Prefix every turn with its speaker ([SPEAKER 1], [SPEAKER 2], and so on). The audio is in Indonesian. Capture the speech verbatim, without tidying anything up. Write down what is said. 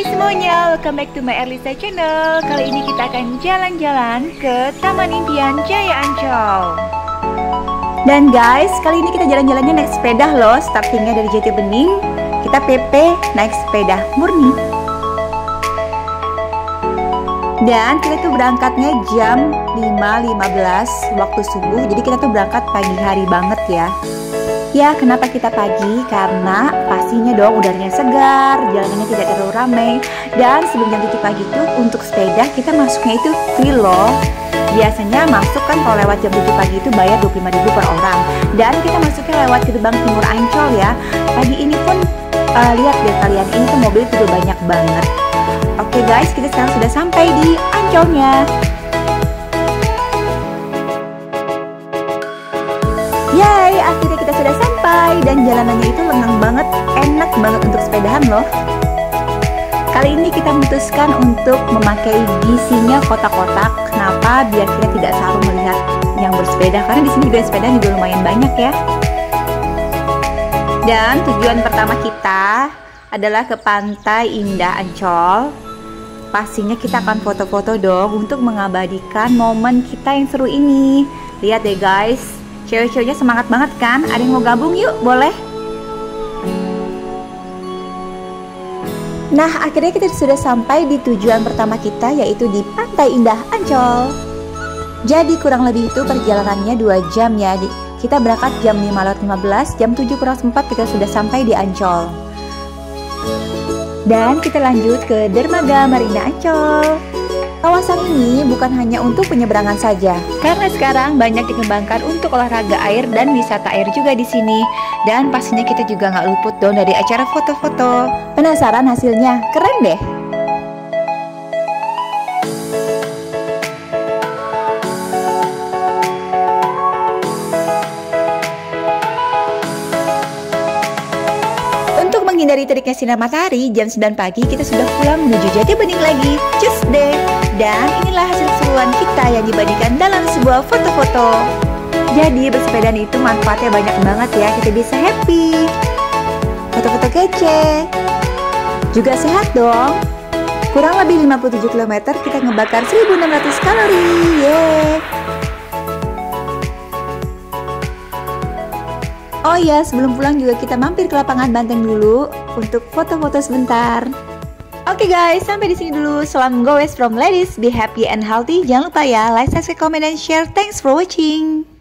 [SPEAKER 1] Hai semuanya, welcome back to my Erlisa channel. Kali ini kita akan jalan-jalan ke Taman Impian Jaya Ancol. Dan guys, kali ini kita jalan-jalannya naik sepeda loh. Startingnya dari Jati Bening, kita P P naik sepeda murni. Dan kita tuh berangkatnya jam lima lima belas waktu subuh. Jadi kita tuh berangkat pagi hari banget ya. Ya, kenapa kita pagi? Karena pastinya dong udaranya segar, jalanannya tidak terlalu ramai. Dan sebelum jam tujuh pagi tuh untuk sepeda kita masuknya itu free loh. Biasanya masuk kan kalau lewat jam tujuh pagi itu bayar dua puluh lima ribu per orang. Dan kita masuknya lewat gerbang timur Ancol ya. Pagi ini pun uh, lihat deh kalian, ini tuh mobil juga banyak banget. Oke guys, kita sekarang sudah sampai di Ancolnya. Yay, akhirnya kita sudah sampai dan jalanannya itu lengang banget, enak banget untuk sepedahan loh. Kali ini kita memutuskan untuk memakai bisinya kotak-kotak. Kenapa? Biar kita tidak selalu melihat yang bersepeda, karena di sini juga sepeda juga lumayan banyak ya. Dan tujuan pertama kita adalah ke Pantai Indah Ancol. Pastinya kita akan foto-foto dong untuk mengabadikan momen kita yang seru ini. Lihat deh guys. Cewek-ceweknya semangat banget kan? Ada yang mau gabung yuk? Boleh? Nah, akhirnya kita sudah sampai di tujuan pertama kita, yaitu di Pantai Indah Ancol. Jadi kurang lebih itu perjalanannya dua jam ya. Kita berangkat jam lima lewat lima belas, jam tujuh kurang sempat kita sudah sampai di Ancol. Dan kita lanjut ke Dermaga Marina Ancol. Kawasan ini bukan hanya untuk penyeberangan saja, karena sekarang banyak dikembangkan untuk olahraga air dan wisata air juga di sini. Dan pastinya kita juga nggak luput dong dari acara foto-foto. Penasaran hasilnya? Keren deh! Untuk menghindari teriknya sinar matahari, jam sembilan pagi kita sudah pulang menuju Jati Bening lagi. Cus deh! Dan inilah hasil keseruan kita yang dibandingkan dalam sebuah foto-foto. Jadi bersepeda itu manfaatnya banyak banget ya. Kita bisa happy, foto-foto kece, juga sehat dong. Kurang lebih lima puluh tujuh kilometer kita ngebakar seribu enam ratus kalori. Yeay. Oh ya, sebelum pulang juga kita mampir ke lapangan banteng dulu untuk foto-foto sebentar. Oke okay guys, sampai di sini dulu. Salam goes from ladies, be happy and healthy. Jangan lupa ya, like, subscribe, comment, dan share. Thanks for watching.